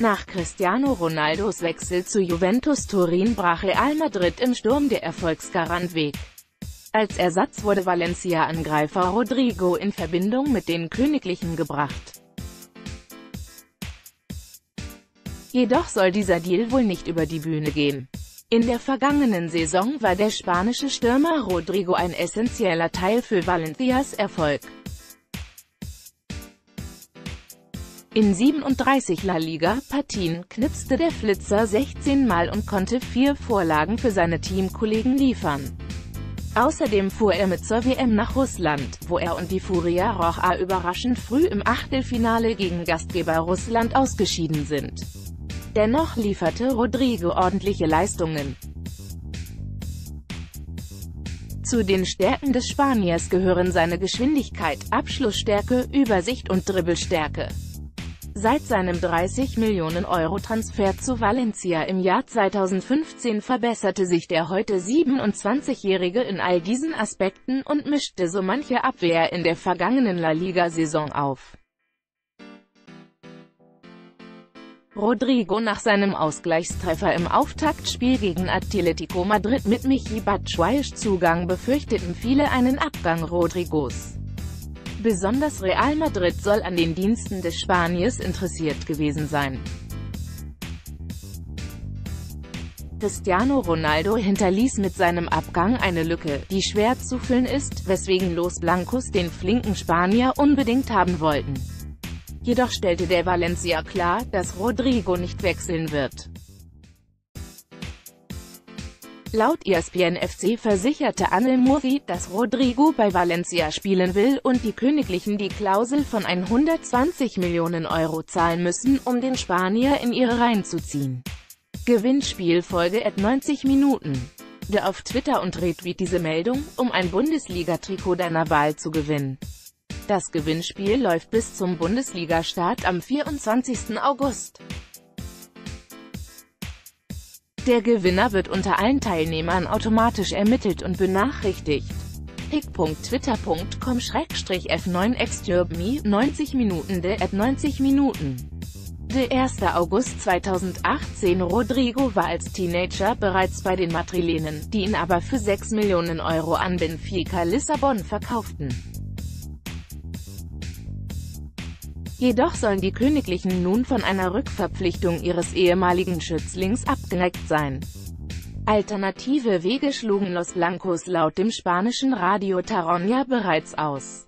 Nach Cristiano Ronaldos Wechsel zu Juventus Turin brach Real Madrid im Sturm der Erfolgsgarant weg. Als Ersatz wurde Valencia-Angreifer Rodrigo in Verbindung mit den Königlichen gebracht. Jedoch soll dieser Deal wohl nicht über die Bühne gehen. In der vergangenen Saison war der spanische Stürmer Rodrigo ein essentieller Teil für Valencias Erfolg. In 37 La Liga-Partien knipste der Flitzer 16 Mal und konnte 4 Vorlagen für seine Teamkollegen liefern. Außerdem fuhr er mit zur WM nach Russland, wo er und die Furia Roja überraschend früh im Achtelfinale gegen Gastgeber Russland ausgeschieden sind. Dennoch lieferte Rodrigo ordentliche Leistungen. Zu den Stärken des Spaniers gehören seine Geschwindigkeit, Abschlussstärke, Übersicht und Dribbelstärke. Seit seinem 30-Millionen-Euro-Transfer zu Valencia im Jahr 2015 verbesserte sich der heute 27-Jährige in all diesen Aspekten und mischte so manche Abwehr in der vergangenen La Liga-Saison auf. Rodrigo nach seinem Ausgleichstreffer im Auftaktspiel gegen Atletico Madrid mit Michi Batshuayis Zugang befürchteten viele einen Abgang Rodrigos. Besonders Real Madrid soll an den Diensten des Spaniers interessiert gewesen sein. Cristiano Ronaldo hinterließ mit seinem Abgang eine Lücke, die schwer zu füllen ist, weswegen Los Blancos den flinken Spanier unbedingt haben wollten. Jedoch stellte der Valencia klar, dass Rodrigo nicht wechseln wird. Laut ESPN FC versicherte Anel Murphy, dass Rodrigo bei Valencia spielen will und die Königlichen die Klausel von 120 Millionen Euro zahlen müssen, um den Spanier in ihre Reihen zu ziehen. Gewinnspiel Folge at 90 Minuten. Gehe auf Twitter und retweet diese Meldung, um ein Bundesliga-Trikot deiner Wahl zu gewinnen. Das Gewinnspiel läuft bis zum Bundesliga-Start am 24. August. Der Gewinner wird unter allen Teilnehmern automatisch ermittelt und benachrichtigt. pic.twitter.com/f9exturbme 90 Minuten de at 90 Minuten. Der 1. August 2018. Rodrigo war als Teenager bereits bei den Madrilenen, die ihn aber für 6 Millionen Euro an Benfica Lissabon verkauften. Jedoch sollen die Königlichen nun von einer Rückverpflichtung ihres ehemaligen Schützlings abgeneigt sein. Alternative Wege schlugen Los Blancos laut dem spanischen Radio Taronia bereits aus.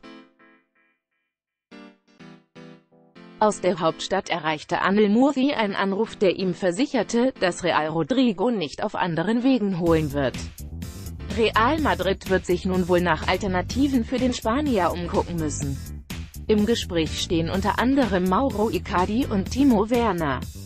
Aus der Hauptstadt erreichte Anel Murphy ein Anruf, der ihm versicherte, dass Real Rodrigo nicht auf anderen Wegen holen wird. Real Madrid wird sich nun wohl nach Alternativen für den Spanier umgucken müssen. Im Gespräch stehen unter anderem Mauro Icardi und Timo Werner.